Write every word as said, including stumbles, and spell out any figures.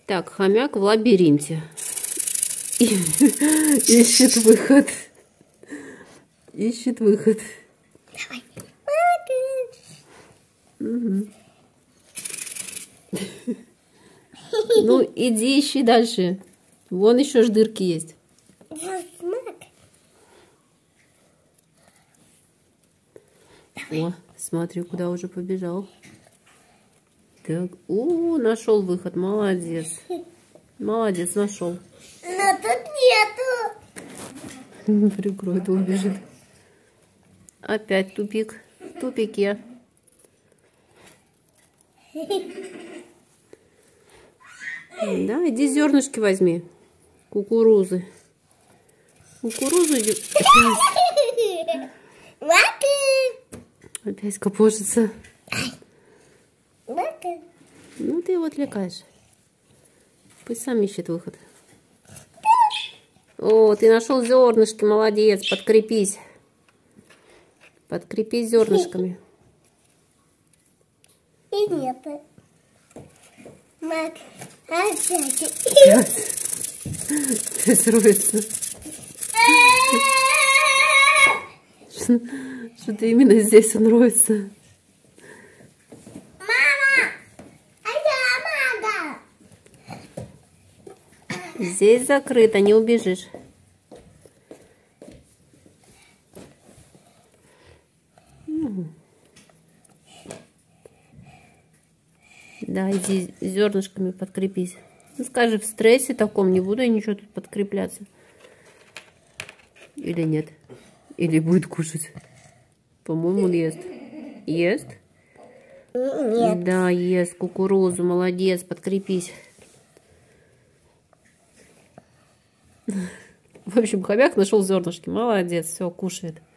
Так, хомяк в лабиринте. Ищет выход. Ищет выход. Давай. Угу. Ну, иди ищи дальше. Вон еще ж дырки есть. О, смотри, куда уже побежал. Так, о, нашел выход, молодец. Молодец, нашел. Но тут нету. Прикрой, он бежит. Опять тупик. В тупике. Да, иди зернышки возьми. Кукурузы. Кукурузу иди. Опять капошится. Ну, ты его отвлекаешь. Пусть сам ищет выход. О, ты нашел зернышки, молодец. Подкрепись. Подкрепись зернышками. И нет. Мак, опять. Опять роется. Что-то именно здесь он роется. Здесь закрыто, не убежишь. Да, иди зернышками подкрепись. Ну, скажи, в стрессе таком не буду я ничего тут подкрепляться. Или нет? Или будет кушать? По-моему, он ест. Ест? Нет. Да, ест кукурузу. Молодец, подкрепись. В общем, хомяк нашел зернышки. Молодец, все, кушает.